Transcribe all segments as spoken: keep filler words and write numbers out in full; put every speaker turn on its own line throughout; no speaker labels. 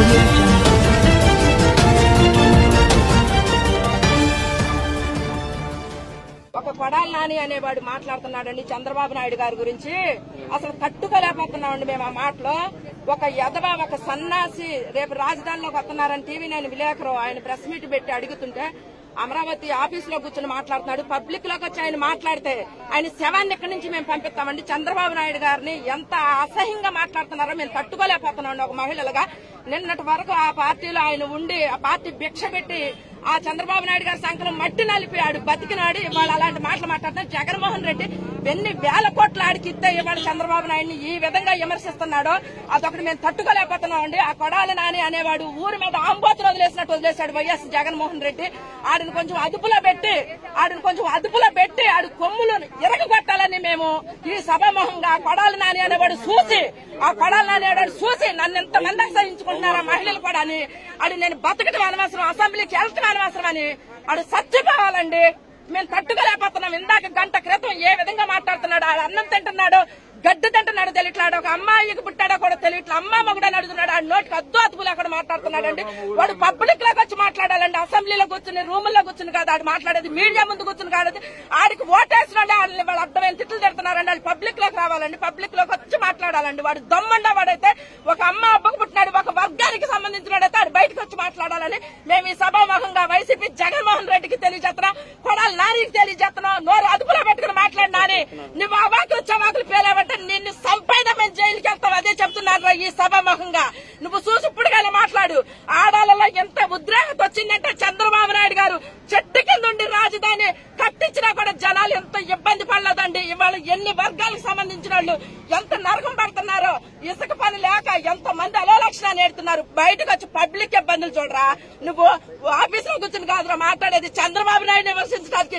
ఒక కొడాలి నాని అనేవాడు మాట్లాడుతున్నాడండి చంద్రబాబు నాయుడు గారి గురించి. అసలు తట్టుకోలేకపోతున్నామండి మేము ఆ మాటలో. ఒక యదవ ఒక సన్నాసి రేపు రాజధానిలోకి వస్తున్నారని టీవీ నైన్ విలేకరు ఆయన ప్రెస్ మీట్ పెట్టి అడుగుతుంటే అమరావతి ఆఫీస్ లో కూర్చొని మాట్లాడుతున్నాడు. పబ్లిక్ లోకి వచ్చి ఆయన మాట్లాడితే ఆయన శవాన్ని ఇక్కడి నుంచి మేము పంపిస్తామండి. చంద్రబాబు నాయుడు గారిని ఎంత అసహ్యంగా మాట్లాడుతున్నారో మేము తట్టుకోలేకపోతున్నాం ఒక మహిళలుగా. నిన్నటి వరకు ఆ పార్టీలో ఆయన ఉండి ఆ పార్టీ భిక్ష పెట్టి ఆ చంద్రబాబు నాయుడు గారి సంఖ్యలో మట్టి నలిపాడు, బతికినాడు. ఇవాళ అలాంటి మాటలు మాట్లాడుతున్నారు. జగన్మోహన్ రెడ్డి ఎన్ని వేల కోట్ల ఆడికి ఇస్తే ఇవాళ చంద్రబాబు నాయుడిని ఈ విధంగా విమర్శిస్తున్నాడో అదొకటి మేము తట్టుకోలేకపోతున్నాం అండి. ఆ కొడాలి నాని అనేవాడు ఊరి మీద ఆంబోతులు వదిలేసినట్టు వదిలేశాడు వైఎస్ జగన్మోహన్ రెడ్డి. ఆడిని కొంచెం అదుపులో పెట్టి ఆడిని కొంచెం అదుపులో పెట్టి ఆడి కొమ్ములు ఎరగొట్టాలని మేము ఈ సభాముఖంగా కొడాలి నాని అనేవాడు చూసి ఆ కొడాలి నాని అనేవాడు చూసి నన్ను ఎంత మంది అసహించుకుంటున్నారు ఆ మహిళలు కూడా అని అది నేను బతకటం అనవసరం, అసెంబ్లీకి వెళ్ళటం అనవసరం అని ఆడు చచ్చిపోవాలండి. మేము తట్టుకోలేకపోతున్నాం. ఇందాక గంట క్రితం ఏ విధంగా మాట్లాడుతున్నాడు, ఆడు అన్నం తింటున్నాడు, గడ్డి తింటున్నాడు తెలియట్లాడు, ఒక అమ్మాయికి పుట్టాడో కూడా తెలియట్లా, అమ్మ మొగుడని అడుగుతున్నాడు. ఆ నోటికి అద్దు అతుపులు అక్కడ మాట్లాడుతున్నాడండి. వాడు పబ్లిక్ లోకి వచ్చి మాట్లాడాలండి, అసెంబ్లీలో కూర్చుని రూముల్లో కూర్చుని కాదు ఆడు మాట్లాడేది, మీడియా ముందు కూర్చుని కాదు. ఆడికి ఓటేసిన వాళ్ళని వాళ్ళు అర్థమైన తిట్లు తిడుతున్నారండి. వాళ్ళు పబ్లిక్ లోకి రావాలండి, పబ్లిక్ లోకి వచ్చి మాట్లాడాలండి. వాడు దమ్ముండా వాడైతే ఒక అమ్మ అబ్బకు పుట్టినాడు, ఒక వర్గానికి సంబంధించినడైతే ఆడు బయటకు వచ్చి మాట్లాడాలని మేము ఈ సభాముఖంగా వైసీపీ జగన్మోహన్ రెడ్డికి తెలియజేస్తున్నాం, కొడాలి నానికి తెలియజేస్తున్నాం. నోరు అదుపులో పెట్టుకుని మాట్లాడి నాని నువ్వు ఆ వాకులు చవాకులు పేలేవంటే నిన్ను సంపైన మేము జైలుకి వెళ్తాం. అదే చెప్తున్నారు ఈ సభాముఖంగా. నువ్వు చూసి ఇప్పుడుగానే మాట్లాడు. ఆడాలలో ఎంత ఉద్రేకత వచ్చిందంటే చంద్రబాబు నాయుడు గారు చెట్టు కింద ఉండి రాజధాని కట్టించినా కూడా జనాలు ఎంత ఇబ్బంది పడలేదండి. ఇవాళ ఎన్ని వర్గాలకు సంబంధించిన వాళ్ళు ఎంత నరకం పడుతున్నారో, ఇసుక పని లేక ఎంత మంది అలోలక్షణాన్ని ఏడుతున్నారు. బయటకు వచ్చి పబ్లిక్ ఇబ్బందులు చూడరా. నువ్వు ఆఫీసులో కూర్చుని కాదురా మాట్లాడేది, చంద్రబాబు నాయుడు విమర్శించడానికి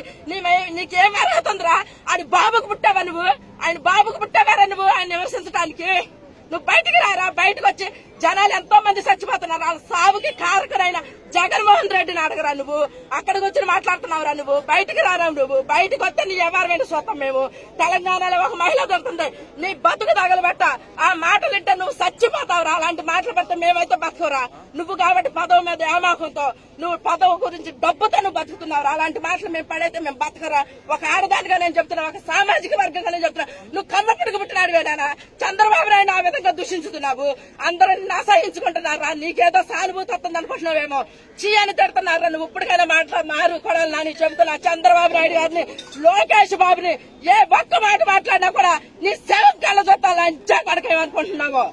నీకేం అర్హతుందిరా? ఆయన బాబుకు పుట్టావా నువ్వు? ఆయన బాబుకు పుట్టావారా నువ్వు ఆయన విమర్శించడానికి? నువ్వు బయటికి రారా. బయటకు వచ్చి జనాలు ఎంతో మంది చచ్చిపోతున్నారు. వాళ్ళ సాగుకి కారకుడైన జగన్మోహన్ రెడ్డిని అడగరా నువ్వు? అక్కడికి వచ్చి మాట్లాడుతున్నావురా నువ్వు? బయటికి రారా నువ్వు? బయటకు వస్తే నీ ఎవరైనా చూస్తాం మేము. తెలంగాణలో ఒక మహిళ దొరుకుతుంది, నీ బతుకు తగలబెట్ట. ఆ మాటలు వింటే నువ్వు చచ్చిపోతావురా. అలాంటి మాటలు పెడితే మేమైతే బతుకురా. నువ్వు కాబట్టి పదవి మీద ఏమాకంతో నువ్వు పదవి గురించి డబ్బుతో నువ్వు బతుకుతున్నావురా. అలాంటి మాటలు మేము పడైతే మేము బతకరా. ఒక ఆడదానిగా నేను చెప్తున్నా, ఒక సామాజిక వర్గంగా నేను చెప్తున్నా. నువ్వు కమ్మ పిడుగు పుట్టినాడు వేడానా? చంద్రబాబు నాయుడు ఆ విధంగా దూషించుతున్నావు. అందరూ అసహించుకుంటున్నారా? నీకేదో సానుభూతి వస్తుంది అనుకుంటున్నావేమో. చీ అని తిడుతున్నారా? నువ్వు ఇప్పటికైనా మాట్లాడు మారు కొడాలి నాని చెబుతున్నా. చంద్రబాబు నాయుడు గారిని, లోకేష్ బాబుని ఏ ఒక్క మాట మాట్లాడినా కూడా నీ సేవం కళ్ళ చూస్తాను అంచా పడకేమనుకుంటున్నావు.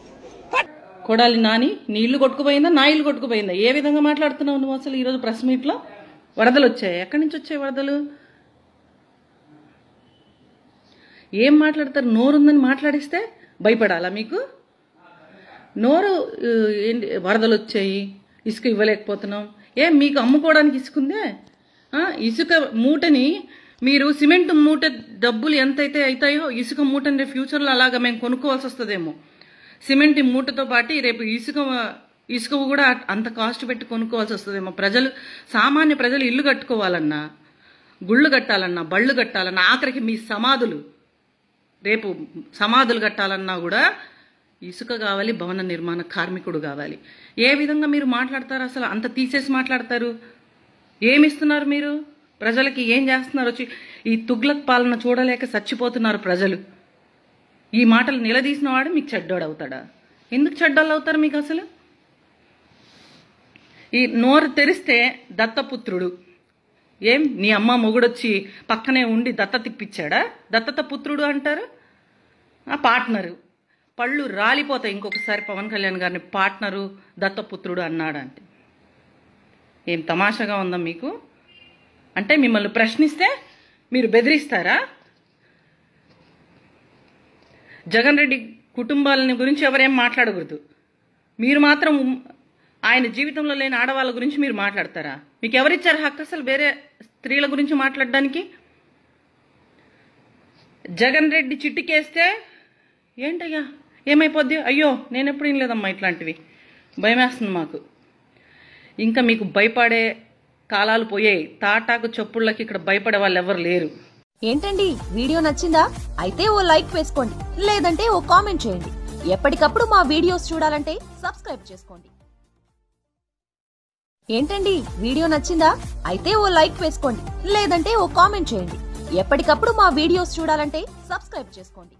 కొడాలి నాని నీ ఇల్లు కొట్టుకుపోయిందా, నా ఇల్లు కొట్టుకుపోయిందా? ఏ విధంగా మాట్లాడుతున్నావు నువ్వు అసలు? ఈరోజు ప్రెస్ మీట్ లో వరదలు వచ్చాయి. ఎక్కడి నుంచి వచ్చాయి వరదలు? ఏం మాట్లాడతారు? నోరుందని మాట్లాడిస్తే భయపడాలా మీకు? నోరు ఏంటి? వరదలు వచ్చాయి, ఇసుక ఇవ్వలేకపోతున్నాం. ఏం మీకు అమ్ముకోవడానికి ఇసుకుందే? ఇసుక మూటని మీరు సిమెంట్ మూట డబ్బులు ఎంతైతే అవుతాయో ఇసుక మూటని ఫ్యూచర్లో అలాగా మేము కొనుక్కోవాల్సి వస్తుందేమో. సిమెంట్ మూటతో పాటు రేపు ఇసుక ఇసుక కూడా అంత కాస్ట్ పెట్టి కొనుక్కోవాల్సి వస్తుందేమో. ప్రజలు, సామాన్య ప్రజలు ఇల్లు కట్టుకోవాలన్నా, గుళ్ళు కట్టాలన్నా, బళ్ళు కట్టాలన్నా, ఆఖరికి మీ సమాధులు, రేపు సమాధులు కట్టాలన్నా కూడా ఇసుక కావాలి, భవన నిర్మాణ కార్మికుడు కావాలి. ఏ విధంగా మీరు మాట్లాడతారు అసలు? అంత తీసేసి మాట్లాడతారు. ఏమిస్తున్నారు మీరు ప్రజలకి? ఏం చేస్తున్నారు? వచ్చి ఈ తుగ్లక్ పాలన చూడలేక చచ్చిపోతున్నారు ప్రజలు. ఈ మాటలు నిలదీసిన వాడు మీకు చెడ్డోడు అవుతాడా? ఎందుకు చెడ్డోళ్ళు అవుతారు మీకు అసలు? ఈ నోరు తెరిస్తే దత్తపుత్రుడు. ఏం నీ అమ్మ మొగుడొచ్చి పక్కనే ఉండి దత్తత ఇప్పించాడా? దత్తత పుత్రుడు అంటారు. ఆ పార్ట్నరు పళ్ళు రాలిపోతాయి ఇంకొకసారి పవన్ కళ్యాణ్ గారిని పార్ట్నరు దత్తపుత్రుడు అన్నాడంటే. ఏం తమాషాగా ఉందా మీకు? అంటే మిమ్మల్ని ప్రశ్నిస్తే మీరు బెదిరిస్తారా? జగన్ రెడ్డి కుటుంబాలని గురించి ఎవరేం మాట్లాడకూడదు. మీరు మాత్రం ఆయన జీవితంలో లేని ఆడవాళ్ళ గురించి మీరు మాట్లాడతారా? మీకు ఎవరిచ్చారు హక్కు అసలు వేరే స్త్రీల గురించి మాట్లాడడానికి? జగన్ రెడ్డి చిట్టికేస్తే ఏంటయ్యా ఏమైపోద్ది? అయ్యో నేను ఎప్పుడు ఏం లేదమ్మా ఇట్లాంటివి. భయం వేస్తుంది మాకు. ఇంకా మీకు భయపడే కాలాలు పోయాయి. తాటాకు చప్పుళ్ళకి ఇక్కడ భయపడే వాళ్ళు ఎవరు లేరు.
ఏంటండి వీడియో నచ్చిందా? అయితే ఓ లైక్ వేసుకోండి, లేదంటే ఓ కామెంట్ చేయండి. ఎప్పటికప్పుడు మా వీడియోస్ చూడాలంటే సబ్స్క్రైబ్ చేసుకోండి. ఏంటండి వీడియో నచ్చిందా? అయితే ఓ లైక్ వేసుకోండి, లేదంటే ఓ కామెంట్ చేయండి. ఎప్పటికప్పుడు మా వీడియోస్ చూడాలంటే సబ్స్క్రైబ్ చేసుకోండి.